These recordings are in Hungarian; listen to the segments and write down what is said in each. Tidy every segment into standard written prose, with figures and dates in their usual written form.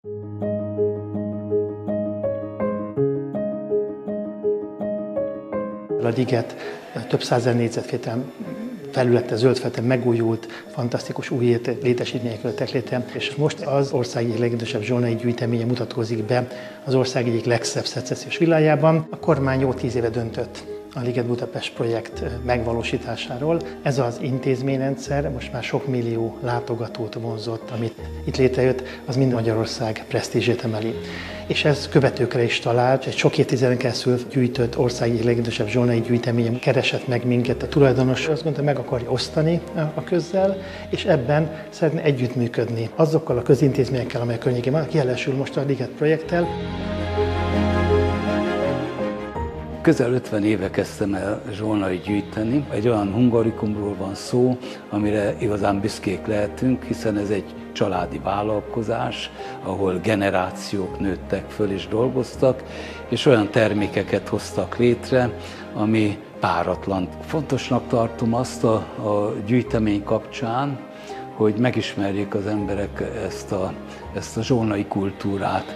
A liget több százezer négyzetméter felülete, zöld felülete megújult, fantasztikus új létesítmények jöttek létre, és most az ország egyik legidősebb zsolnai gyűjteménye mutatkozik be az ország egyik legszebb szecessziós villájában. A kormány jó 10 éve döntött a Liget Budapest projekt megvalósításáról. Ez az intézményrendszer most már sok millió látogatót vonzott, amit itt létrejött, az mind Magyarország presztízsét emeli. És ez követőkre is talált, egy sok évtizeden keresztül gyűjtött ország egyik legidősebb zsolnai gyűjteménye keresett meg minket. A tulajdonos azt mondta, meg akarja osztani a közzel, és ebben szeretne együttműködni azokkal a közintézményekkel, amelyek környékén vannak, jelesül most a Liget projekttel. Közel 50 éve kezdtem el zsolnai gyűjteni. Egy olyan hungarikumról van szó, amire igazán büszkék lehetünk, hiszen ez egy családi vállalkozás, ahol generációk nőttek föl és dolgoztak, és olyan termékeket hoztak létre, ami páratlan. Fontosnak tartom azt a gyűjtemény kapcsán, hogy megismerjék az emberek ezt a zsolnai kultúrát.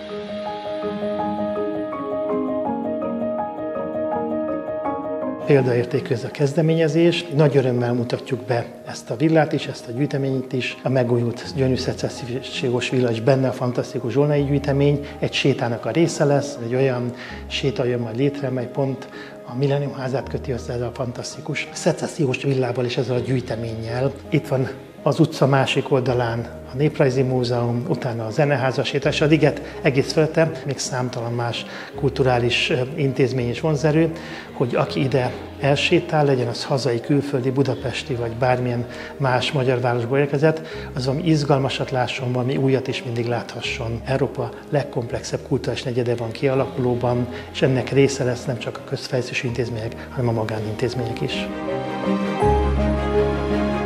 Példaértékű ez a kezdeményezés. Nagy örömmel mutatjuk be ezt a villát is, ezt a gyűjteményt is. A megújult gyönyörű szecessziós villa is benne a fantasztikus zsolnai gyűjtemény. Egy sétának a része lesz, egy olyan séta jön majd létre, mely pont a Millennium házát köti össze ezzel a fantasztikus szecessziós villával és ezzel a gyűjteménnyel. Itt van az utca másik oldalán a Néprajzi Múzeum, utána a Zeneháza séta, és a liget egész felette még számtalan más kulturális intézmény és vonzerő, hogy aki ide elsétál, legyen az hazai, külföldi, budapesti, vagy bármilyen más magyar városból érkezett, az valami izgalmasat lásson, valami újat is mindig láthasson. Európa legkomplexebb kulturális negyede van kialakulóban, és ennek része lesz nem csak a közfejlesztési intézmények, hanem a magánintézmények is.